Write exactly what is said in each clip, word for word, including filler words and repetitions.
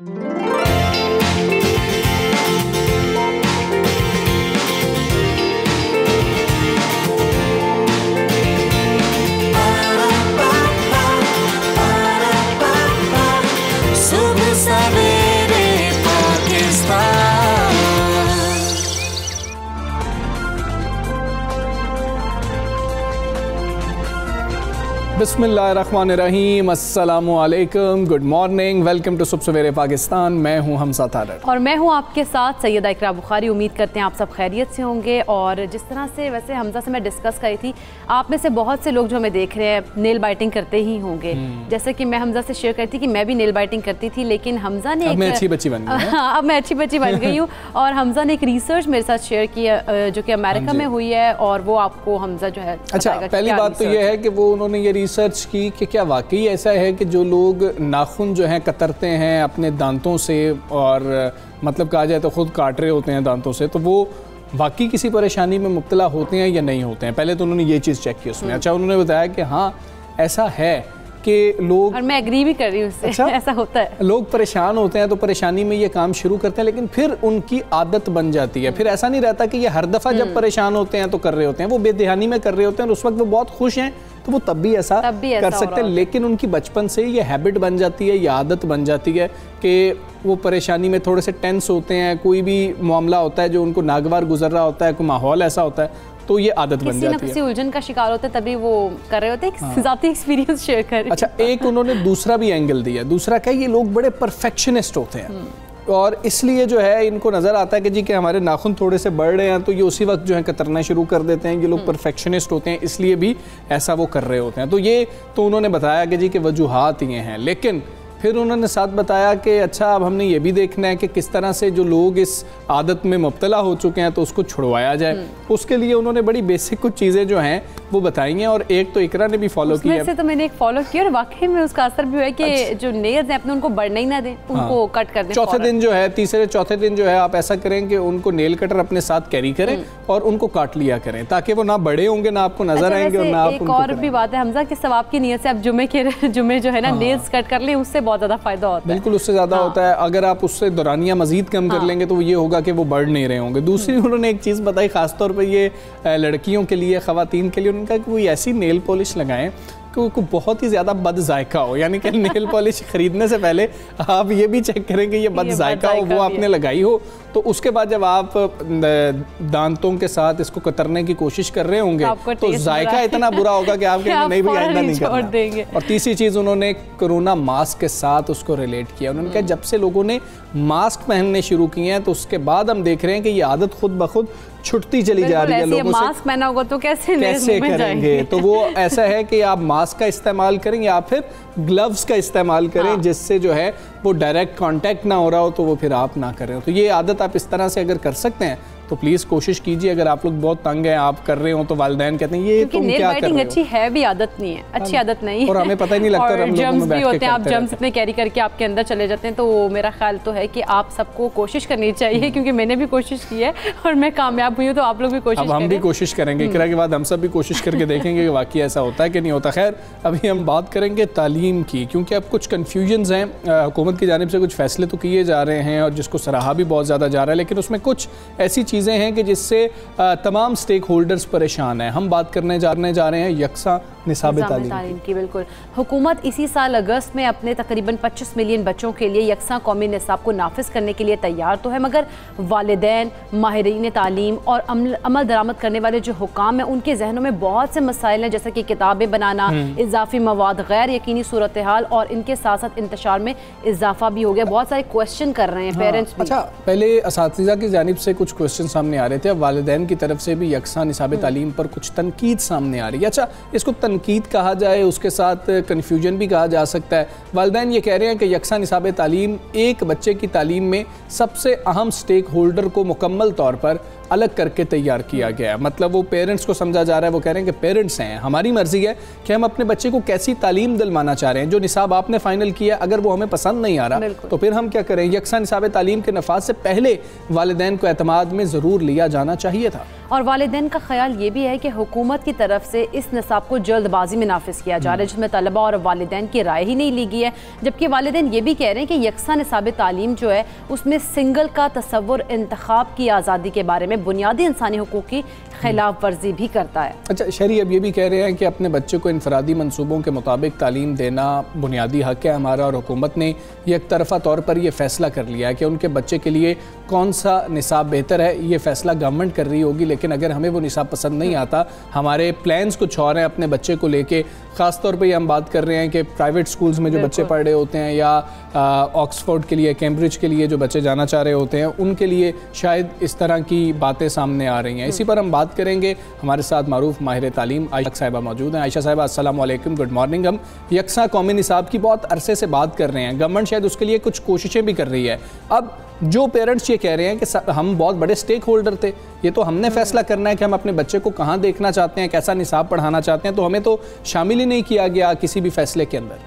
बिस्मिल्लाहिर्रहमानिर्रहीम, अस्सलामु अलैकुम, गुड मॉर्निंग, वेलकम टू सुबह सवेरे पाकिस्तान। मैं हूं हमजा तारक और मैं हूं आपके साथ सैयदा इकरा बुखारी। उम्मीद करते हैं आप सब खैरियत से होंगे। और जिस तरह से वैसे हमजा से मैं डिस्कस करी थी, आप में से बहुत से लोग जो हमें देख रहे हैं नेल बाइटिंग करते ही होंगे। जैसे कि मैं हमजा से शेयर करती थी कि मैं भी नेल बाइटिंग करती थी, लेकिन हमजा ने अब मैं अच्छी बच्ची बन गई। हाँ, अब मैं अच्छी बच्ची बन गई हूँ। और हमजा ने एक रिसर्च मेरे साथ शेयर किया जो कि अमेरिका में हुई है, और वो आपको हमजा जो है अच्छा, पहली बात तो ये है कि वो उन्होंने ये रिसर्च की कि क्या वाकई ऐसा है कि जो लोग नाखून जो हैं कतरते हैं अपने दांतों से, और मतलब कहा जाए तो ख़ुद काट रहे होते हैं दांतों से, तो वो वाकई किसी परेशानी में मुब्तला होते हैं या नहीं होते हैं। पहले तो उन्होंने ये चीज़ चेक की उसमें। अच्छा, उन्होंने बताया कि हाँ ऐसा है कि लोग, और मैं एग्री भी कर रही हूँ उससे। अच्छा? ऐसा होता है, लोग परेशान होते हैं तो परेशानी में ये काम शुरू करते हैं, लेकिन फिर उनकी आदत बन जाती है। फिर ऐसा नहीं रहता कि ये हर दफ़ा जब परेशान होते हैं तो कर रहे होते हैं, वो बेध्यानी में कर रहे होते हैं और उस वक्त वो बहुत खुश हैं तो वो तब भी ऐसा, तब भी ऐसा कर सकते हैं। लेकिन उनकी बचपन से ये हैबिट बन जाती है, ये आदत बन जाती है कि वो परेशानी में थोड़े से टेंस होते हैं। कोई भी मामला होता है जो उनको नागवार गुजर रहा होता है, कोई माहौल ऐसा होता है, तो ये आदत बन जाती है। किसी उलझन का शिकार होते हैं तभी वो कर रहे होते हैं। हाँ। ज़ाती एक्सपीरियंस शेयर कर। अच्छा, एक उन्होंने दूसरा भी एंगल दिया। दूसरा क्या, ये लोग बड़े परफेक्शनिस्ट होते हैं और इसलिए जो है इनको नज़र आता है कि जी कि हमारे नाखून थोड़े से बढ़ रहे हैं तो ये उसी वक्त जो है कतरना शुरू कर देते हैं। ये लोग परफेक्शनिस्ट होते हैं, इसलिए भी ऐसा वो कर रहे होते हैं। तो ये तो उन्होंने बताया कि जी कि वजूहात ये हैं, लेकिन फिर उन्होंने साथ बताया कि अच्छा अब हमने ये भी देखना है कि किस तरह से जो लोग इस आदत में मुब्तला हो चुके हैं तो उसको छुड़वाया जाए। उसके लिए उन्होंने बड़ी बेसिक कुछ चीज़ें जो हैं वो बताई हैं, और एक तो इकरा ने भी फॉलो की है। से तो मैंने एक फॉलो किया और वाकई में उसका असर भी हुआ है कि अच्छा। जो नेल्स हैं अपने उनको बढ़ना ही ना दें, उनको हाँ। कट कर दें। चौथे दिन जो है, तीसरे चौथे दिन जो है आप ऐसा करें कि उनको नेल कटर अपने साथ कैरी करें और उनको काट लिया करें, ताकि वो ना बड़े होंगे ना आपको नजर आएंगे और ना आप। एक और भी बात है हमजा कि सवाब की नीयत से आप जुमे के जुमे जो है ना नेल्स कट कर ले, उससे बहुत ज्यादा फायदा होता है। बिल्कुल, उससे ज़्यादा हाँ। होता है। अगर आप उससे दौरानिया मजीद कम हाँ। कर लेंगे तो ये होगा कि वो बढ़ नहीं रहे होंगे। दूसरी उन्होंने एक चीज़ बताई, ख़ासतौर पर ये लड़कियों के लिए, ख़वातीन के लिए, उनका कोई ऐसी नेल पॉलिश लगाएं कि को बहुत ही ज़्यादा बद जायका हो। यानी कि नेल पॉलिश ख़रीदने से पहले आप ये भी चेक करें कि ये बद जायका हो, वो आपने लगाई हो। तो उसके बाद जब आप दांतों के साथ इसको कतरने की कोशिश कर रहे होंगे तो जायका इतना बुरा होगा कि आप कहेंगे नहीं भी आइंदा नहीं करना। और तीसरी चीज़ उन्होंने कोरोना मास्क के साथ उसको रिलेट किया। उन्होंने कहा जब से लोगों ने मास्क पहनने शुरू किए हैं तो उसके बाद हम देख रहे हैं कि ये आदत खुद ब खुद छुटती चली जा रही है लोगों से। मास्क पहना होगा तो कैसे कैसे करेंगे? तो वो ऐसा है कि आप मास्क का इस्तेमाल करें या फिर ग्लव्स का इस्तेमाल करें, हाँ। जिससे जो है वो डायरेक्ट कांटेक्ट ना हो रहा हो तो वो फिर आप ना करें। तो ये आदत आप इस तरह से अगर कर सकते हैं तो प्लीज़ कोशिश कीजिए। अगर आप लोग बहुत तंग हैं, आप कर रहे हो तो वालिदैन कहते हैं ये तुम क्या कर रहे हो। अच्छी है भी आदत नहीं है, अच्छी आदत नहीं है, और हमें पता ही नहीं लगता। और जर्म्स भी होते हैं, आप जर्म्स इतने कैरी करके आपके अंदर चले जाते हैं। तो मेरा ख्याल तो है कि आप सबको कोशिश करनी चाहिए, क्योंकि मैंने भी कोशिश की है और मैं कामयाब हुई हूँ, तो आप लोग भी कोशिश करें। हम भी कोशिश करेंगे, इकरा के बाद हम सब भी कोशिश करके देखेंगे कि वाकई ऐसा होता है कि नहीं होता। खैर, अभी हम बात करेंगे तालीम की, क्योंकि अब कुछ कन्फ्यूजन्स हैं। हुकूमत की जानिब से कुछ फैसले तो किए जा रहे हैं और जिसको सराहा भी बहुत ज़्यादा जा रहा है, लेकिन उसमें कुछ ऐसी चीज़ें हैं कि जिससे तमाम स्टेक होल्डर्स परेशान हैं। हम बात करने जाने जा रहे हैं यकसा निसाब तालीम की। बिल्कुल, हुकूमत इसी साल अगस्त में अपने तकरीबन पच्चीस मिलियन बच्चों के लिए यकसा कौमी निसाब को नाफिज करने के लिए तैयार तो है, मगर वालिदैन, माहिरीन तालीम और अमल, अमल दरामद करने वाले जो हुकाम हैं उनके जहनों में बहुत से मसाइल हैं, जैसे कि किताबें बनाना, इजाफी मवाद, गैर यकीनी सूरत हाल, और इनके साथ साथ इंतशार में इजाफा भी हो गया। बहुत सारे क्वेश्चन कर रहे हैं पेरेंट्स भी। अच्छा, पहले असातिज़ा की जानिब से कुछ क्वेश्चन सामने आ रहे थे, वालिदैन की तरफ से भी यकसा निसाब तालीम पर कुछ तनकीद सामने आ रही है। अच्छा, इसको तनकीद कहा जाए, उसके साथ कन्फ्यूजन भी कहा जा सकता है। वालिदैन ये कह रहे हैं कि यकसा निसाब तालीम एक बच्चे की तालीम में सबसे अहम स्टेक होल्डर को मुकम्मल तौर पर अलग करके तैयार किया गया है। मतलब वो पेरेंट्स को समझा जा रहा है, वो कह रहे हैं कि पेरेंट्स हैं, हमारी मर्जी है कि हम अपने बच्चे को कैसी तालीम दिलवाना चाह रहे हैं। जो निसाब आपने फाइनल किया अगर वो हमें पसंद नहीं आ रहा तो फिर हम क्या करें। यकसा निसाब तालीम के नफाज से पहले वालिदैन को एतमाद में ज़रूर लिया जाना चाहिए था। और वालिदैन का ख्याल ये भी है कि हुकूमत की तरफ से इस निसाब को जल्दबाजी में नाफिज किया जा रहा है, जिसमें तलबा और वालिदैन की राय ही नहीं ली गई है। जबकि वालिदैन ये भी कह रहे हैं कि यकसा निसाब तालीम जो है उसमें सिंगल का तसव्वुर इंतखाब की आज़ादी के बारे में बुनियादी इंसानी हुकूक की खिलाफ वर्जी भी करता है। अच्छा, शहरी अब ये भी कह रहे हैं कि अपने बच्चे को इनफरादी मनसूबों के मुताबिक तालीम देना बुनियादी हक है हमारा, और हुकूमत ने एक तरफा तौर पर यह फैसला कर लिया है कि उनके बच्चे के लिए कौन सा निसाब बेहतर है। ये फैसला गवर्नमेंट कर रही होगी, लेकिन अगर हमें वो निसाब पसंद नहीं आता, हमारे प्लान्स कुछ और हैं अपने बच्चे को लेके। ख़ास तौर पे हम बात कर रहे हैं कि प्राइवेट स्कूल्स में जो बच्चे पढ़ रहे होते हैं या ऑक्सफोर्ड के लिए, कैम्ब्रिज के लिए जो बच्चे जाना चाह रहे होते हैं, उनके लिए शायद इस तरह की बातें सामने आ रही हैं। इसी पर हम बात करेंगे। हमारे साथ मारूफ माहिर तालीम आयशा साहिबा मौजूद हैं। आयशा साहिबा अस्सलाम वालेकुम, गुड मॉर्निंग। हम यकसा कौमी निसाब की बहुत अरसे से बात कर रहे हैं, गवर्नमेंट शायद उसके लिए कुछ कोशिशें भी कर रही है। अब जो पेरेंट्स ये कह रहे हैं कि हम बहुत बड़े स्टेक होल्डर थे, ये तो हमने फैसला करना है कि हम अपने बच्चे को कहाँ देखना चाहते हैं, कैसा निसाब पढ़ाना चाहते हैं, तो हमें तो शामिल ही नहीं किया गया किसी भी फैसले के अंदर।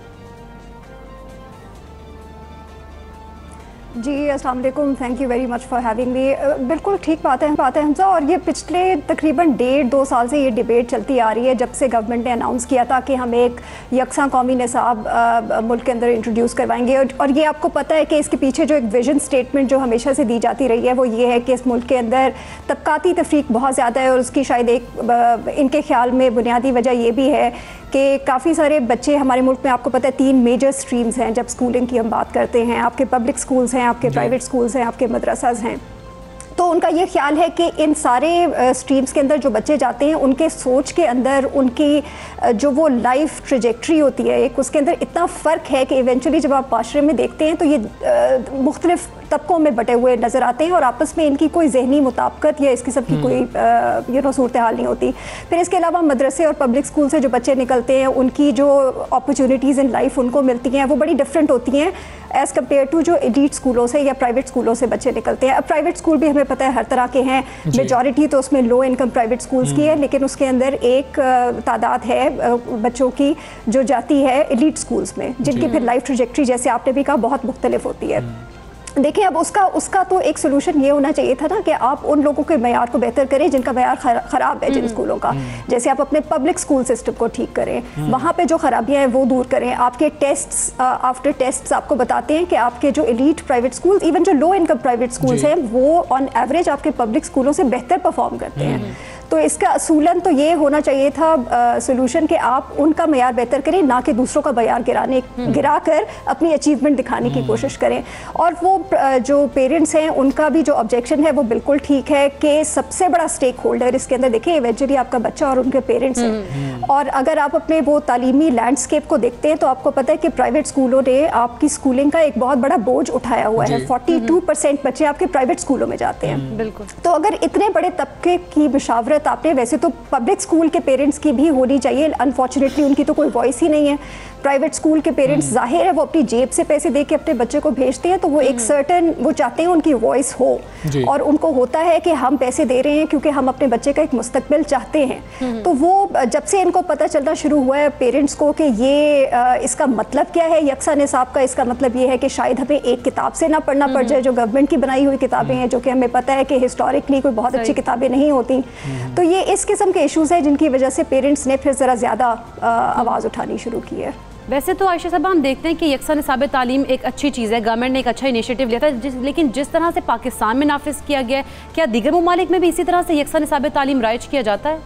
जी अस्सलाम वालेकुम, thank you very much for having me. बिल्कुल ठीक बात है बात है हमजा, और ये पिछले तकरीबन डेढ़ दो साल से ये डिबेट चलती आ रही है, जब से गवर्नमेंट ने अनाउंस किया था कि हम एक यकसा कौमी निसाब मुल्क के अंदर इंट्रोड्यूस करवाएंगे। और, और ये आपको पता है कि इसके पीछे जो एक विजन स्टेटमेंट जो हमेशा से दी जाती रही है वो ये है कि इस मुल्क के अंदर तबकाती तफरीक बहुत ज़्यादा है, और उसकी शायद एक इनके ख्याल में बुनियादी वजह ये भी है कि काफ़ी सारे बच्चे हमारे मुल्क में, आपको पता है तीन मेजर स्ट्रीम्स हैं जब स्कूलिंग की हम बात करते हैं। आपके पब्लिक स्कूल्स हैं, आपके प्राइवेट स्कूल्स हैं, आपके मदरसाज हैं। तो उनका ये ख्याल है कि इन सारे स्ट्रीम्स के अंदर जो बच्चे जाते हैं उनके सोच के अंदर उनकी जो वो लाइफ ट्रेजेक्ट्री होती है एक, उसके अंदर इतना फ़र्क है कि इवेंचुअली जब आप माशरे में देखते हैं तो ये मुख्तलिफ तबकों में बटे हुए नज़र आते हैं और आपस में इनकी कोई जहनी मुताबिकत या इस किस्म की कोई यू नो सूरत हाल नहीं होती। फिर इसके अलावा मदरसे और पब्लिक स्कूल से जो बच्चे निकलते हैं उनकी जो अपॉर्चुनिटीज़ इन लाइफ उनको मिलती हैं वो बड़ी डिफरेंट होती हैं एज़ कम्पेयर टू जो एलीट स्कूलों से या प्राइवेट स्कूलों से बच्चे निकलते हैं। अब प्राइवेट स्कूल भी हमें पता है हर तरह के हैं, मेजॉरिटी तो उसमें लो इनकम प्राइवेट स्कूल्स की है, लेकिन उसके अंदर एक तादाद है बच्चों की जो जाती है एलीट स्कूल्स में, जिनकी फिर लाइफ ट्रेजेक्ट्री जैसे आपने भी कहा बहुत मुख्तलिफ होती है। देखिए अब उसका उसका तो एक सोल्यूशन ये होना चाहिए था ना कि आप उन लोगों के मयार को बेहतर करें जिनका मयार ख़राब है, जिन स्कूलों का, जैसे आप अपने पब्लिक स्कूल सिस्टम को ठीक करें, वहाँ पे जो खराबियाँ हैं वो दूर करें। आपके टेस्ट्स आफ्टर टेस्ट्स आपको बताते हैं कि आपके जो एलीट प्राइवेट स्कूल, इवन जो लो इनकम प्राइवेट स्कूल्स हैं, वो ऑन एवरेज आपके पब्लिक स्कूलों से बेहतर परफॉर्म करते हैं। तो इसका असूलन तो ये होना चाहिए था सोल्यूशन कि आप उनका मयार बेहतर करें, ना कि दूसरों का मयार गिराने गिरा कर अपनी अचीवमेंट दिखाने की कोशिश करें। और वो जो पेरेंट्स हैं उनका भी जो ऑब्जेक्शन है वो बिल्कुल ठीक है कि सबसे बड़ा स्टेक होल्डर इसके अंदर देखिए इवेंचुअली आपका बच्चा और उनके पेरेंट्स हैं। और अगर आप अपने वो तालीमी लैंडस्केप को देखते हैं तो आपको पता है कि प्राइवेट स्कूलों ने आपकी स्कूलिंग का एक बहुत बड़ा बोझ उठाया हुआ है। फोर्टी टू परसेंट बच्चे आपके प्राइवेट स्कूलों में जाते हैं। बिल्कुल। तो अगर इतने बड़े तबके की मुशावरत आपने, वैसे तो पब्लिक स्कूल के पेरेंट्स की भी होनी चाहिए, अनफॉर्चुनेटली उनकी तो कोई वॉइस ही नहीं है। प्राइवेट स्कूल के पेरेंट्स जाहिर है वो अपनी जेब से पैसे दे के अपने बच्चे को भेजते हैं, तो वो एक सर्टेन वो चाहते हैं उनकी वॉइस हो, और उनको होता है कि हम पैसे दे रहे हैं क्योंकि हम अपने बच्चे का एक मुस्तकबिल चाहते हैं। तो वो जब से इनको पता चलना शुरू हुआ है पेरेंट्स को कि ये इसका मतलब क्या है यकसा निसाब का, इसका मतलब ये है कि शायद हमें एक किताब से ना पढ़ना पड़ जाए जो गवर्नमेंट की बनाई हुई किताबें हैं, जो कि हमें पता है कि हिस्टोरिकली कोई बहुत अच्छी किताबें नहीं होती। तो ये इस किस्म के इशूज़ हैं जिनकी वजह से पेरेंट्स ने फिर ज़रा ज़्यादा आवाज़ उठानी शुरू की है। वैसे तो आयशा साहब हम देखते हैं कि यकसा निसाब तालीम एक अच्छी चीज़ है, गवर्नमेंट ने एक अच्छा इनिशिएटिव लिया था, जिस, लेकिन जिस तरह से पाकिस्तान में नाफिज किया गया है, क्या दीगर ममालिक में भी इसी तरह से यकसा निसाब तालीम राइज किया जाता है?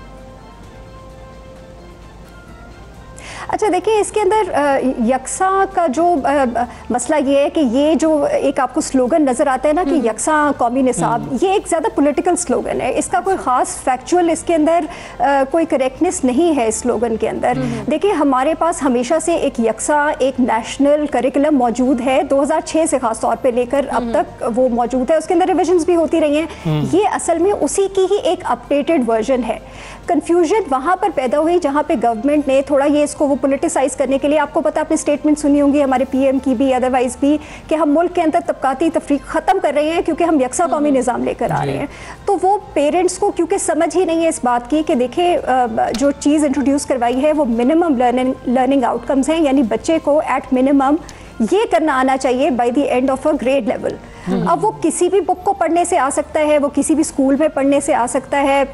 अच्छा देखिए इसके अंदर यकसा का जो मसला ये है कि ये जो एक आपको स्लोगन नज़र आता है ना कि यकसा कौमी निसाब, ये एक ज़्यादा पॉलिटिकल स्लोगन है। इसका कोई ख़ास फैक्चुअल इसके अंदर कोई करेक्टनेस नहीं है इस स्लोगन के अंदर। देखिए हमारे पास हमेशा से एक यकसा एक नेशनल करिकुलम मौजूद है, दो हज़ार छः से ख़ास तौर पर लेकर अब तक वो मौजूद है। उसके अंदर रिविजन्स भी होती रही हैं। ये असल में उसी की ही एक अपडेटेड वर्जन है। कंफ्यूजन वहाँ पर पैदा हुई जहाँ पे गवर्नमेंट ने थोड़ा ये इसको वो पोलिटिसाइज करने के लिए, आपको पता आपने स्टेटमेंट सुनी होंगी हमारे पीएम की भी अदरवाइज भी, कि हम मुल्क के अंदर तबकाती तफरीक ख़त्म कर रहे हैं क्योंकि हम यकसा कौमी निज़ाम लेकर आ रहे हैं। तो वो पेरेंट्स को क्योंकि समझ ही नहीं है इस बात की कि देखिए जो चीज़ इंट्रोड्यूस करवाई है वो मिनिमम लर्निंग लर्निंग आउटकम्स हैं, यानी बच्चे को एट मिनिमम ये करना आना चाहिए by the end of a grade level. अब वो किसी भी बुक को पढ़ने से आ सकता है, वो किसी भी स्कूल में पढ़ने से आ सकता है,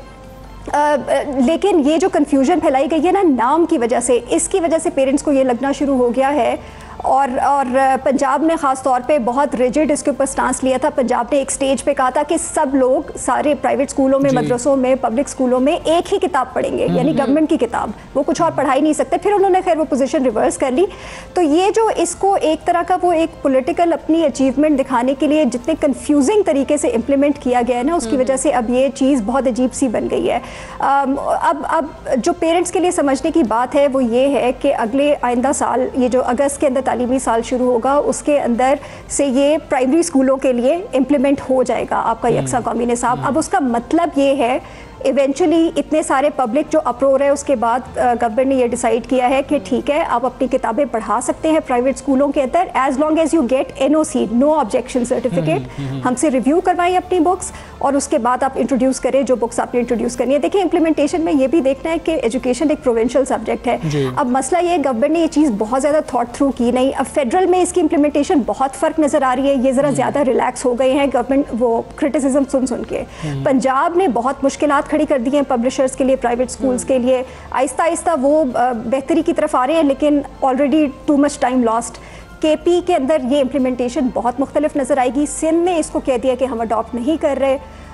Uh, लेकिन ये जो कन्फ्यूजन फैलाई गई है ना नाम की वजह से, इसकी वजह से पेरेंट्स को ये लगना शुरू हो गया है। और और पंजाब ने ख़ास तौर पे बहुत रिजिड इसके ऊपर स्टांस लिया था। पंजाब ने एक स्टेज पे कहा था कि सब लोग सारे प्राइवेट स्कूलों में, मदरसों में, पब्लिक स्कूलों में एक ही किताब पढ़ेंगे, यानी गवर्नमेंट की किताब, वो कुछ और पढ़ा ही नहीं सकते। फिर उन्होंने खैर वो पोजीशन रिवर्स कर ली। तो ये जो इसको एक तरह का वो एक पॉलिटिकल अपनी अचीवमेंट दिखाने के लिए जितने कन्फ्यूजिंग तरीके से इम्प्लीमेंट किया गया है ना, उसकी वजह से अब ये चीज़ बहुत अजीब सी बन गई है। अब अब जो पेरेंट्स के लिए समझने की बात है वो ये है कि अगले आइंदा साल, ये जो अगस्त के अंदर तालीमी साल शुरू होगा, उसके अंदर से ये प्राइमरी स्कूलों के लिए इम्प्लीमेंट हो जाएगा आपका यकसा कौमी निसाब। अब उसका मतलब ये है इवेंचुअली इतने सारे पब्लिक जो अप्रोर है उसके बाद गवर्नमेंट ने ये डिसाइड किया है कि ठीक है आप अपनी किताबें पढ़ा सकते हैं प्राइवेट स्कूलों के अंदर as long as you get N O C, no objection certificate. हमसे रिव्यू करवाएं अपनी बुक्स और उसके बाद आप इंट्रोड्यूस करें जो बुक्स आपने इंट्रोड्यूस करनी है। देखिए इम्प्लीमेंटेशन में ये भी देखना है कि एजुकेशन एक प्रोविंशियल सब्जेक्ट है। अब मसला ये गवर्नमेंट ने ये चीज़ बहुत ज़्यादा थॉट थ्रू की नहीं। अब फेडरल में इसकी इम्प्लीमेंटेशन बहुत फ़र्क नज़र आ रही है, ये ज़रा ज़्यादा रिलैक्स हो गए हैं गवर्नमेंट वो क्रिटिसिज्म सुन सुन के। पंजाब ने बहुत मुश्किलात खड़ी कर दी हैं पब्लिशर्स के लिए, प्राइवेट स्कूल्स के लिए। आहिस्ता आहिस्ता वो बेहतरी की तरफ आ रहे हैं, लेकिन already too much time lost. KP के अंदर ये इम्प्लीमेंटेशन बहुत मुख्तलिफ नज़र आएगी। सिंध ने इसको कह दिया कि हम अडॉप्ट नहीं कर रहे,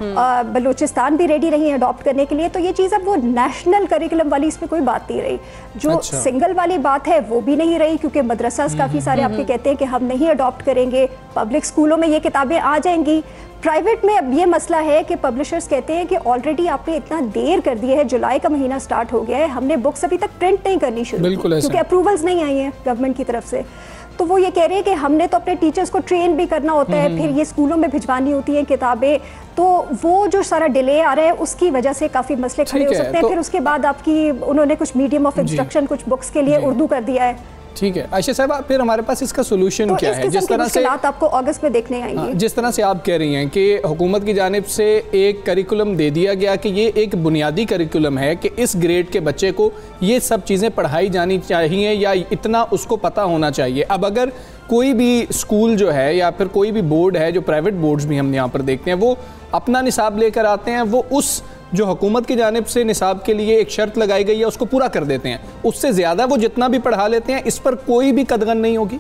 बलूचिस्तान भी रेडी नहीं है अडॉप्ट करने के लिए। तो ये चीज़ अब वो नेशनल करिकुलम वाली इसमें कोई बात नहीं रही। जो अच्छा। सिंगल वाली बात है वो भी नहीं रही, क्योंकि मदरसा काफ़ी सारे आपके कहते हैं कि हम नहीं अडॉप्ट करेंगे, पब्लिक स्कूलों में ये किताबें आ जाएंगी। प्राइवेट में अब ये मसला है कि पब्लिशर्स कहते हैं कि ऑलरेडी आपने इतना देर कर दिया है, जुलाई का महीना स्टार्ट हो गया है, हमने बुक्स अभी तक प्रिंट नहीं करनी शुरू की क्योंकि अप्रूवल्स नहीं आई हैं गवर्नमेंट की तरफ से। तो वो ये कह रहे हैं कि हमने तो अपने टीचर्स को ट्रेन भी करना होता है, फिर ये स्कूलों में भिजवानी होती हैं किताबें, तो वो जो सारा डिले आ रहा है उसकी वजह से काफ़ी मसले खड़े हो सकते हैं। तो फिर उसके बाद आपकी उन्होंने कुछ मीडियम ऑफ इंस्ट्रक्शन कुछ बुक्स के लिए उर्दू कर दिया है। ठीक है आयशा साहब, फिर हमारे पास इसका सोल्यूशन तो क्या है? जिस तरह से आपको अगस्त में देखने आएंगे, जिस तरह से आप कह रही हैं कि हुकूमत की जानिब से एक करिकुलम दे दिया गया कि ये एक बुनियादी करिकुलम है कि इस ग्रेड के बच्चे को ये सब चीज़ें पढ़ाई जानी चाहिए या इतना उसको पता होना चाहिए। अब अगर कोई भी स्कूल जो है या फिर कोई भी बोर्ड है, जो प्राइवेट बोर्ड्स भी हम यहाँ पर देखते हैं, वो अपना निसाब लेकर आते हैं, वो उस जो हुकूमत की जानिब से निसाब के लिए एक शर्त लगाई गई है उसको पूरा कर देते हैं, उससे ज़्यादा वो जितना भी पढ़ा लेते हैं, इस पर कोई भी कदगन नहीं होगी।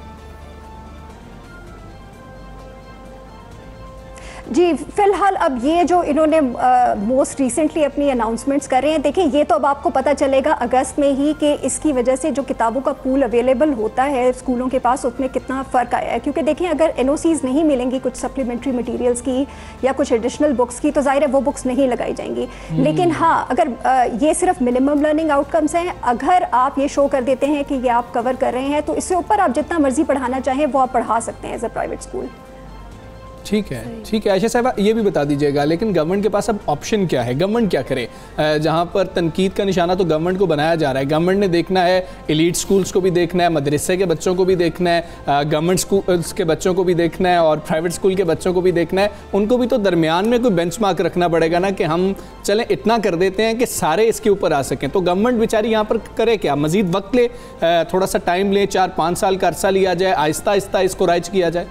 जी फिलहाल अब ये जो इन्होंने मोस्ट रिसेंटली अपनी अनाउंसमेंट्स कर रहे हैं, देखिए ये तो अब आपको पता चलेगा अगस्त में ही कि इसकी वजह से जो किताबों का पूल अवेलेबल होता है स्कूलों के पास उसमें कितना फ़र्क आया है। क्योंकि देखिए अगर एनओसीज नहीं मिलेंगी कुछ सप्लीमेंट्री मटीरियल्स की या कुछ एडिशनल बुक्स की, तो ज़ाहिर है वो बुक्स नहीं लगाई जाएंगी। लेकिन हाँ, अगर ये सिर्फ मिनिमम लर्निंग आउटकम्स हैं, अगर आप ये शो कर देते हैं कि ये आप कवर कर रहे हैं, तो इससे ऊपर आप जितना मर्जी पढ़ाना चाहें वो आप पढ़ा सकते हैं एज अ प्राइवेट स्कूल। ठीक है ठीक है आयशा साहब, ये भी बता दीजिएगा, लेकिन गवर्नमेंट के पास अब ऑप्शन क्या है? गवर्नमेंट क्या करे? जहाँ पर तनकीद का निशाना तो गवर्नमेंट को बनाया जा रहा है। गवर्नमेंट ने देखना है एलीट स्कूल्स को भी देखना है, मदरसे के बच्चों को भी देखना है, गवर्नमेंट स्कूल्स के बच्चों को भी देखना है और प्राइवेट स्कूल के बच्चों को भी देखना है। उनको भी तो दरमियान में कोई बेंचमार्क रखना पड़ेगा ना कि हम चलें इतना कर देते हैं कि सारे इसके ऊपर आ सकें। तो गवर्नमेंट बेचारी यहाँ पर करे क्या? मज़ीद वक्त ले, थोड़ा सा टाइम ले, चार पाँच साल का अरसा लिया जाए, आहिस्ता आहिस्ता इसको राइज किया जाए।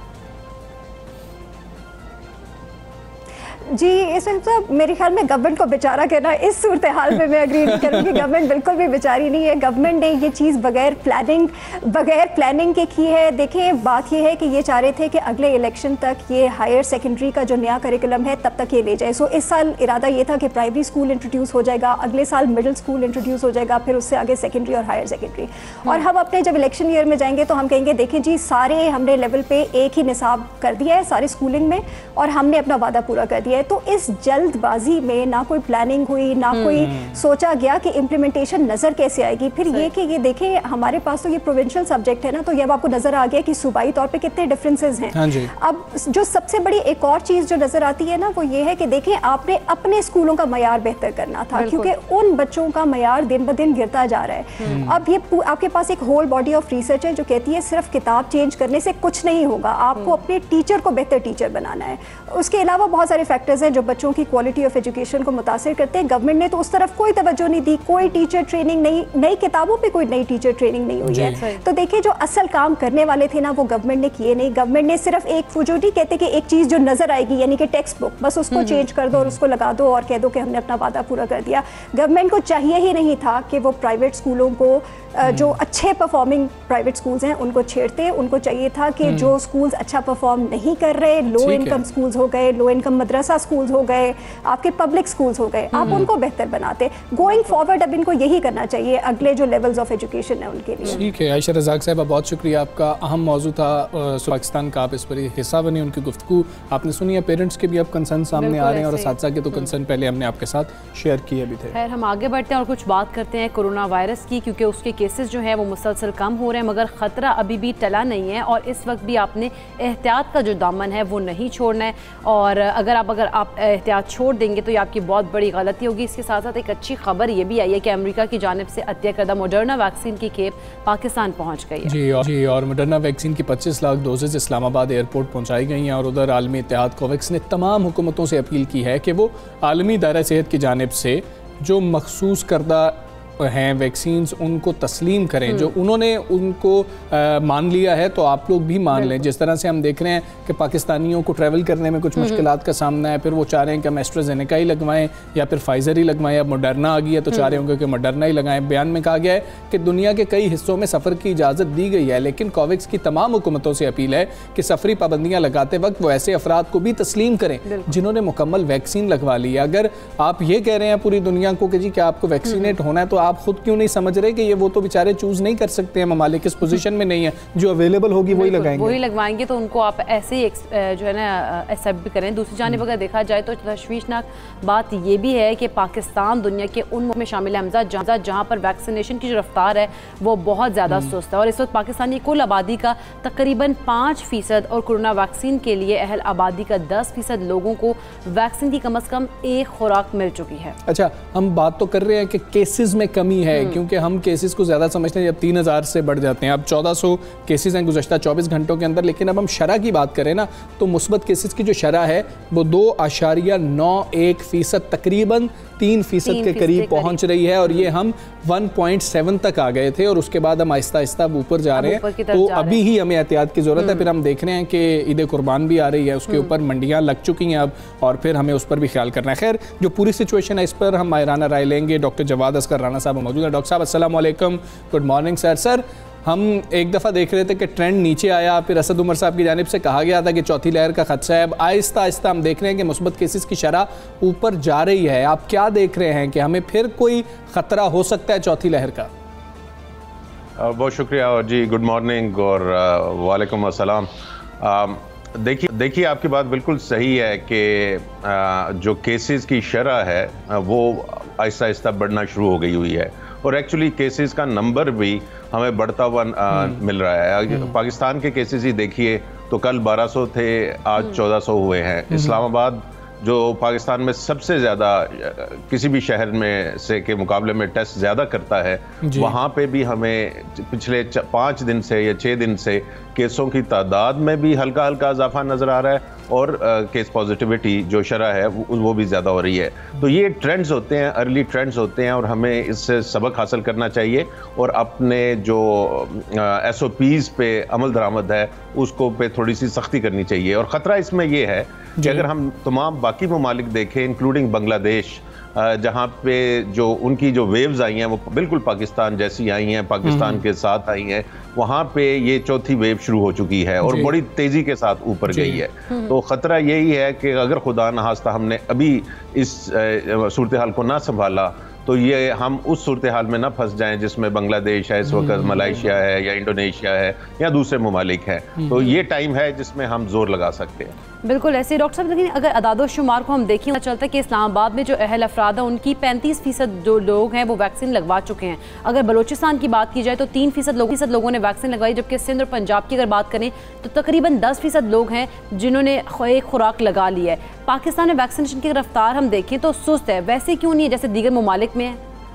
जी इस साहब मेरे ख्याल में गवर्नमेंट को बेचारा कहना इस सूरत हाल में मैं अग्री नहीं करूँगी। गवर्नमेंट बिल्कुल भी बेचारी नहीं है। गवर्नमेंट ने ये चीज़ बगैर प्लानिंग बगैर प्लानिंग के की है। देखिए बात ये है कि ये चाह रहे थे कि अगले इलेक्शन तक ये हायर सेकेंडरी का जो नया करिकुलम है तब तक ये ले जाए। सो इस साल इरादा ये था कि प्राइमरी स्कूल इंट्रोड्यूस हो जाएगा, अगले साल मिडिल स्कूल इंट्रोड्यूस हो जाएगा, फिर उससे आगे सेकेंडरी और हायर सेकेंडरी। और हम अपने जब इलेक्शन ईयर में जाएंगे तो हम कहेंगे देखिए जी सारे हमने लेवल पे एक ही निसाब कर दिया है सारे स्कूलिंग में और हमने अपना वादा पूरा कर दिया है। तो इस जल्दबाजी में ना कोई प्लानिंग हुई, ना कोई सोचा गया कि इम्प्लीमेंटेशन नज़र कैसे आएगी। फिर ये कि ये देखें हमारे पास तो ये प्रोविंशियल सब्जेक्ट है ना, तो ये अब आपको नज़र आ गया कि सूबाई तौर पे कितने डिफरेंसेस हैं। हाँ जी। अब जो सबसे बड़ी एक और चीज़ जो नज़र आती है ना, वो ये है कि देखें आपने अपने स्कूलों का मयार बेहतर करना था, क्योंकि उन बच्चों का मयार दिन ब दिन गिरता जा रहा है। अब ये आपके पास एक होल बॉडी ऑफ रिसर्च है जो कहती है सिर्फ किताब चेंज करने से कुछ नहीं होगा, आपको अपने टीचर को बेहतर टीचर बनाना है। उसके अलावा बहुत सारे फैक्टर्स हैं जो बच्चों की क्वालिटी ऑफ एजुकेशन को मुतासिर करते हैं। गवर्नमेंट ने तो उस तरफ कोई तवज्जो नहीं दी, कोई टीचर ट्रेनिंग नहीं, नई किताबों पे कोई नई टीचर ट्रेनिंग नहीं हुई है। तो देखिए जो असल काम करने वाले थे ना वो गवर्नमेंट ने किए नहीं। गवर्नमेंट ने सिर्फ एक फुजूटी कहते कि एक चीज़ जो नजर आएगी यानी कि टेक्स्ट बुक, बस उसको चेंज कर दो और उसको लगा दो और कह दो कि हमने अपना वादा पूरा कर दिया। गवर्नमेंट को चाहिए ही नहीं था कि वो प्राइवेट स्कूलों को, जो अच्छे परफॉर्मिंग प्राइवेट स्कूल्स हैं उनको छेड़ते। उनको चाहिए था कि जो स्कूल्स अच्छा परफॉर्म नहीं कर रहे, लो इनकम स्कूल्स हो गए, लो इनकम मदरसा स्कूल्स हो गए, आपके पब्लिक स्कूल्स हो गए, आप उनको बेहतर बनाते। गोइंग फॉरवर्ड अब इनको यही करना चाहिए अगले जो लेवल्स ऑफ एजुकेशन है उनके लिए। ठीक है आयशा रज़ाक साहब, बहुत शुक्रिया, आपका अहम मौजू था पाकिस्तान का, आप इस पर हिस्सा बने, उनकी गुफ्तगू आपने सुनी है। पेरेंट्स के भी अब कंसर्न सामने आ रहे हैं और साथ के तो कंसर्न पहले हमने आपके साथ शेयर किए भी थे। खैर हम आगे बढ़ते हैं और कुछ बात करते हैं कोरोना वायरस की, क्योंकि उसके केसेस जो हैं वो मुसलसल कम हो रहे हैं, मगर ख़तरा अभी भी टला नहीं है और इस वक्त भी आपने एहतियात का जो दामन है वो नहीं छोड़ना है। और अगर आप अगर आप एहतियात छोड़ देंगे तो ये आपकी बहुत बड़ी गलती होगी। इसके साथ साथ एक अच्छी खबर ये भी आई है कि अमेरिका की जानिब से अतिया करदा मॉडर्ना वैक्सीन की खेप पाकिस्तान पहुँच गई है। जी और जी और मॉडर्ना वैक्सीन की पच्चीस लाख डोजेज इस्लामाबाद एयरपोर्ट पहुँचाई गई हैं और उधर आलमी इत्तेहाद कोवैक्स ने तमाम हुकूमतों से अपील की है कि वो आलमी दायरा सेहत की जानिब से जो मखसूस करदा हैं वैक्सीन्स उनको तस्लीम करें, जो उन्होंने उनको आ, मान लिया है तो आप लोग भी मान लें। जिस तरह से हम देख रहे हैं कि पाकिस्तानियों को ट्रैवल करने में कुछ मुश्किलात का सामना है, फिर वो चाह रहे हैं कि हम एस्ट्राजेनेका ही लगवाएं या फिर फाइजर ही लगवाएं। अब मॉडर्ना आ गई है तो चाह रहे होंगे कि मॉडर्ना ही लगाएं। बयान में कहा गया है कि दुनिया के कई हिस्सों में सफ़र की इजाज़त दी गई है, लेकिन कोवैक्स की तमाम हुकूमतों से अपील है कि सफरी पाबंदियाँ लगाते वक्त वो ऐसे अफराद को भी तस्लीम करें जिन्होंने मुकम्मल वैक्सीन लगवा ली है। अगर आप ये कह रहे हैं पूरी दुनिया को कि जी क्या आपको वैक्सीनेट होना है, तो आप खुद क्यों नहीं समझ रहे कि ये वो तो बेचारे चूज नहीं कर सकते हैं, ममालिक इस पोजीशन में नहीं है, जो अवेलेबल होगी वही लगाएंगे वही लगवाएंगे। तो उनको आप ऐसे ही जो है ना एक्सेप्ट भी करें। दूसरी जानिब अगर देखा जाए तो तशवीशनाक बात ये भी है कि पाकिस्तान दुनिया के उन मुल्कों में शामिल है हमजा जहाँ जहाँ पर वैक्सीनेशन की जो रफ्तार है वो बहुत ज़्यादा सुस्त है और इस वक्त पाकिस्तान की कुल आबादी का तकरीबन पाँच फीसद और कोरोना वैक्सीन के लिए अहल आबादी का दस फीसद लोगों को वैक्सीन की कम अज़ कम एक खुराक मिल चुकी है। अच्छा, हम बात तो कर रहे हैं कि केसेस में कमी है, क्योंकि हम केसेस को ज़्यादा समझते हैं जब तीन हज़ार से बढ़ जाते हैं। अब चौदह सौ केसेस हैं गुज़श्ता चौबीस घंटों के अंदर, लेकिन अब हम शरह की बात करें ना तो मुस्बत केसेस की जो शरह है वो दो आशारिया नौ एक फ़ीसद तकरीबन तीन फीसद के करीब पहुंच रही है और ये हम वन पॉइंट सेवन तक आ गए थे और उसके बाद हम आहिस्ता आहिस्ता ऊपर जा रहे हैं। तो अभी ही हमें एहतियात की ज़रूरत है। फिर हम देख रहे हैं कि ईद कुर्बान भी आ रही है, उसके ऊपर मंडियाँ लग चुकी हैं अब और फिर हमें उस पर भी ख्याल करना है। खैर जो पूरी सिचुएशन है इस पर हम माहिराना राय लेंगे। डॉक्टर जवाद अस्कर राना साहब मौजूद है। डॉक्टर साहब अस्सलाम वालेकुम, गुड मॉर्निंग सर। सर हम एक दफ़ा देख रहे थे कि ट्रेंड नीचे आया, फिर असद उमर साहब की जानिब से कहा गया था कि चौथी लहर का खदशा है। अब आहिस्ता आहिस्ता हम देख रहे हैं कि मुस्बत केसेस की शरह ऊपर जा रही है। आप क्या देख रहे हैं कि हमें फिर कोई ख़तरा हो सकता है चौथी लहर का? बहुत शुक्रिया और जी गुड मॉर्निंग और वालेकुम अस्सलाम। देखिए देखिए आपकी बात बिल्कुल सही है कि जो केसेस की शरह है वो आहिस्ता आहिस्ता बढ़ना शुरू हो गई हुई है और एक्चुअली केसेस का नंबर भी हमें बढ़ता हुआ मिल रहा है। पाकिस्तान के केसेस ही देखिए तो कल बारह सौ थे, आज चौदह सौ हुए हैं। इस्लामाबाद जो पाकिस्तान में सबसे ज़्यादा किसी भी शहर में से के मुकाबले में टेस्ट ज़्यादा करता है, वहाँ पे भी हमें पिछले पाँच दिन से या छः दिन से केसों की तादाद में भी हल्का हल्का इजाफा नज़र आ रहा है और केस पॉजिटिविटी जो शरह है वो, वो भी ज़्यादा हो रही है। तो ये ट्रेंड्स होते हैं, अर्ली ट्रेंड्स होते हैं और हमें इससे सबक हासिल करना चाहिए और अपने जो एस ओ पीज़ पे अमल दरामद है उसको पे थोड़ी सी सख्ती करनी चाहिए। और ख़तरा इसमें यह है कि अगर हम तमाम बाकी ममालिक देखें इंक्लूडिंग बांग्लादेश, जहाँ पे जो उनकी जो वेव्स आई हैं वो बिल्कुल पाकिस्तान जैसी आई हैं, पाकिस्तान के साथ आई हैं, वहाँ पे ये चौथी वेव शुरू हो चुकी है और बड़ी तेज़ी के साथ ऊपर गई है। तो ख़तरा यही है कि अगर खुदा न खास्ता हमने अभी इस सूरत हाल को ना संभाला तो ये हम उस सूरत हाल में ना फंस जाएं जिसमें बांग्लादेश है इस वक्त, मलाइशिया है या इंडोनेशिया है या दूसरे ममालिक हैं। तो ये टाइम है जिसमें हम जोर लगा सकते हैं। बिल्कुल ऐसे डॉक्टर साहब, लेकिन अगर अदाद-ओ-शुमार को हम देखें पता चलता है कि इस्लामाबाद में जो अहल अफराद है उनकी पैंतीस फीसद जो लोग हैं वो वैक्सीन लगवा चुके हैं। अगर बलूचिस्तान की बात की जाए तो तीन फीसद लोग फीसद लोगों ने वैक्सीन लगवाई, जबकि सिंध और पंजाब की अगर बात करें तो तकरीबन दस फीसद लोग हैं जिन्होंने एक खुराक लगा ली है। पाकिस्तान में वैक्सीनेशन की रफ्तार हम देखें तो सुस्त है, वैसे क्यों नहीं है जैसे दीगर ममालिक में है?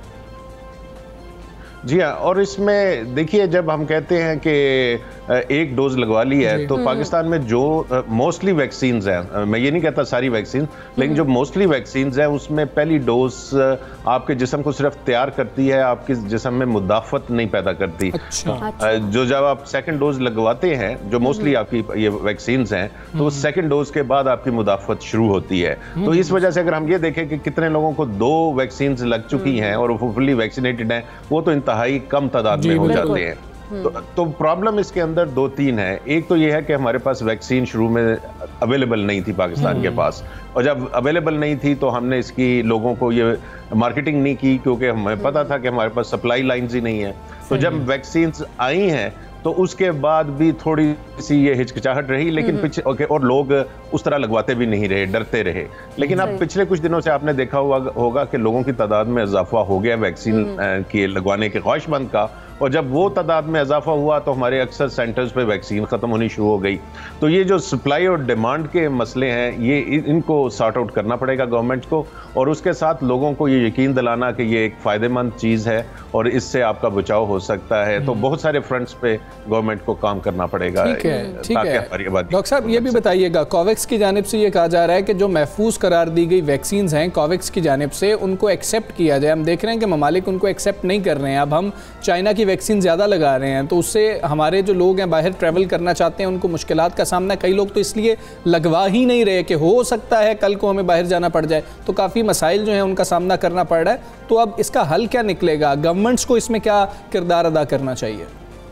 जी हाँ, और इसमें देखिए जब हम कहते हैं कि एक डोज लगवा ली है तो पाकिस्तान में जो मोस्टली वैक्सीन हैं, मैं ये नहीं कहता सारी वैक्सीन, लेकिन जो मोस्टली वैक्सीन हैं उसमें पहली डोज आपके जिस्म को सिर्फ तैयार करती है, आपके जिस्म में मुदाफ़त नहीं पैदा करती। अच्छा। जो जब आप सेकंड डोज लगवाते हैं, जो मोस्टली आपकी ये वैक्सीन हैं, तो सेकंड डोज के बाद आपकी मुदाफ़त शुरू होती है। तो इस वजह से अगर हम ये देखें कि कितने लोगों को दो वैक्सीन लग चुकी हैं और वो फुली वैक्सीनेटेड हैं, वो तो इंतहाई कम तादाद में हो जाते हैं। तो, तो प्रॉब्लम इसके अंदर दो तीन है। एक तो ये है कि हमारे पास वैक्सीन शुरू में अवेलेबल नहीं थी पाकिस्तान के पास, और जब अवेलेबल नहीं थी तो हमने इसकी लोगों को ये मार्केटिंग नहीं की क्योंकि हमें पता था कि हमारे पास सप्लाई लाइंस ही नहीं है। तो जब वैक्सीन आई हैं तो उसके बाद भी थोड़ी सी ये हिचकिचाहट रही, लेकिन पिछले ओके और लोग उस तरह लगवाते भी नहीं रहे, डरते रहे। लेकिन अब पिछले कुछ दिनों से आपने देखा हुआ होगा कि लोगों की तादाद में इजाफा हो गया वैक्सीन के लगवाने के ख्वाहिशमंद का, और जब वो तादाद में इजाफा हुआ तो हमारे अक्सर सेंटर्स पे वैक्सीन ख़त्म होनी शुरू हो गई। तो ये जो सप्लाई और डिमांड के मसले हैं, ये इनको सॉर्ट आउट करना पड़ेगा गवर्नमेंट को, और उसके साथ लोगों को ये यकीन दिलाना कि ये एक फ़ायदेमंद चीज़ है और इससे आपका बचाव हो सकता है। तो बहुत सारे फ्रंट्स पे गवर्नमेंट को काम करना पड़ेगा। ठीक है, ठीक है। डॉक्टर साहब ये भी बताइएगा, कोवैक्स की जानिब से ये कहा जा रहा है कि जो महफूज करार दी गई वैक्सीन हैं कोवैक्स की जानिब से, उनको एक्सेप्ट किया जाए। हम देख रहे हैं कि ममालिक उनको एक्सेप्ट नहीं कर रहे हैं। अब हम चाइना की वैक्सीन ज़्यादा लगा रहे हैं, तो उससे हमारे जो लोग हैं बाहर ट्रैवल करना चाहते हैं उनको मुश्किलात का सामना, कई लोग तो इसलिए लगवा ही नहीं रहे कि हो सकता है कल को हमें बाहर जाना पड़ जाए, तो काफ़ी मसाइल जो हैं उनका सामना करना पड़ रहा है। तो अब इसका हल क्या निकलेगा? गवर्नमेंट्स को इसमें क्या किरदार अदा करना चाहिए?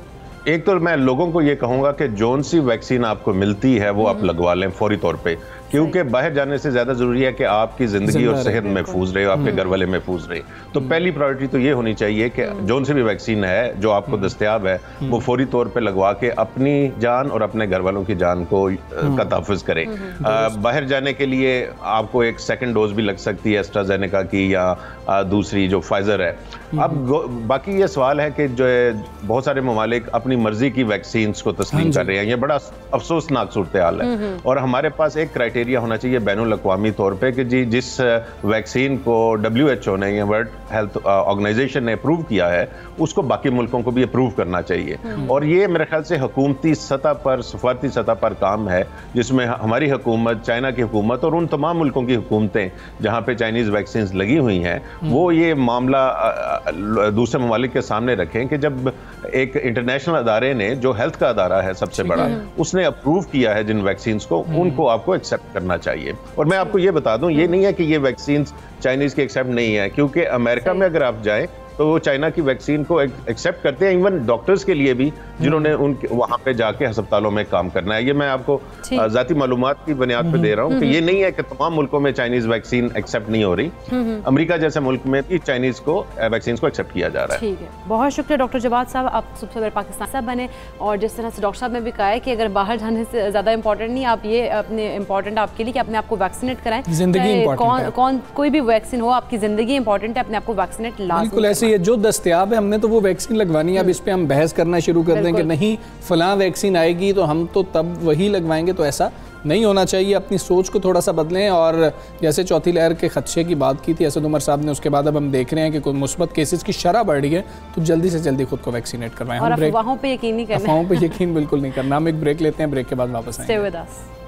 एक तो मैं लोगों को ये कहूँगा कि जौन सी वैक्सीन आपको मिलती है वो आप लगवा लें फौरी तौर पे, क्योंकि बाहर जाने से ज़्यादा ज़रूरी है कि आपकी ज़िंदगी और सेहत महफूज रहे, आपके घर वाले महफूज रहे। तो पहली प्रायोरिटी तो ये होनी चाहिए कि जौन सी भी वैक्सीन है जो आपको दस्तयाब है वो फौरी तौर पे लगवा के अपनी जान और अपने घर वालों की जान को का तहफ़्फ़ुज़ करें। बाहर जाने के लिए आपको एक सेकेंड डोज भी लग सकती है एस्ट्राजेनेका की या दूसरी जो फाइजर है। अब बाकी ये सवाल है कि जो बहुत सारे ममालिक अपनी मर्जी की वैक्सीन को तस्लीम कर रहे हैं, ये बड़ा अफसोसनाक सूरत हाल है। और हमारे पास एक क्राइटेरिया होना चाहिए बैनुल अक़वामी तौर पे कि जी जिस वैक्सीन को डब्ल्यू एच ओ ने या वर्ल्ड हेल्थ ऑर्गेनाइजेशन ने अप्रूव किया है उसको बाकी मुल्कों को भी अप्रूव करना चाहिए। और ये मेरे ख्याल से हुकूमती सतह पर, सफारती सतह पर काम है, जिसमें हमारी हुकूमत, चाइना की हुकूमत और उन तमाम मुल्कों की हुकूमतें जहाँ पे चाइनीज़ वैक्सीन लगी हुई हैं, वो ये मामला दूसरे ममालिक के सामने रखें कि जब एक इंटरनेशनल अदारे ने, जो हेल्थ का अदारा है सबसे बड़ा, उसने अप्रूव किया है जिन वैक्सीन को, उनको आपको एक्सेप्ट करना चाहिए। और मैं आपको ये बता दूं, ये नहीं है कि ये वैक्सीन चाइनीज की एक्सेप्ट नहीं है, क्योंकि अमेरिका में अगर आप जाएं तो वो चाइना की वैक्सीन को एक्सेप्ट करते हैं, इवन डॉक्टर्स के लिए भी जिन्होंने उनके वहां पे जाके अस्पतालों में काम करना है। ये मैं आपको जाती मालूमात की बुनियाद पे दे रहा हूँ कि ये नहीं है कि तमाम मुल्कों में चाइनीज वैक्सीन एक्सेप्ट नहीं हो रही। अमेरिका जैसे मुल्क में भी चाइनीज को वैक्सीन को एक्सेप्ट किया जा रहा है। ठीक है, बहुत शुक्रिया डॉक्टर जवाद साहब, आप सबसे बड़े पाकिस्तान साहब बने। और जिस तरह से डॉक्टर साहब ने भी कहा है कि अगर बाहर जाने से ज़्यादा इंपॉर्टेंट नहीं, आप ये अपने इंपॉर्टेंट आपके लिए कि अपने आपको वैक्सीनेट कराएं। जिंदगी कौन कौन कोई भी वैक्सीन हो, आपकी ज़िंदगी इंपॉर्टेंट है, अपने आपको वैक्सीनेट लाजमी। बिल्कुल ऐसे ही जो दस्तयाब है हमने तो वो वैक्सीन लगवानी है। अब इस पे हम बहस करना शुरू कर दें कि नहीं फलां वैक्सीन आएगी तो हम तो तब वही लगवाएंगे, तो ऐसा नहीं होना चाहिए। अपनी सोच को थोड़ा सा बदलें। और जैसे चौथी लहर के खदशे की बात की थी असद उमर साहब ने, उसके बाद अब हम देख रहे हैं कि कोई मुस्बत केसेस की शरह बढ़ रही है, तो जल्दी से जल्दी खुद को वैक्सीनेट करवाएं। और अफवाहों पे यकीन नहीं करना, अफवाहों पे यकीन बिल्कुल नहीं करना। हम एक ब्रेक लेते हैं, ब्रेक के बाद वापस आएंगे।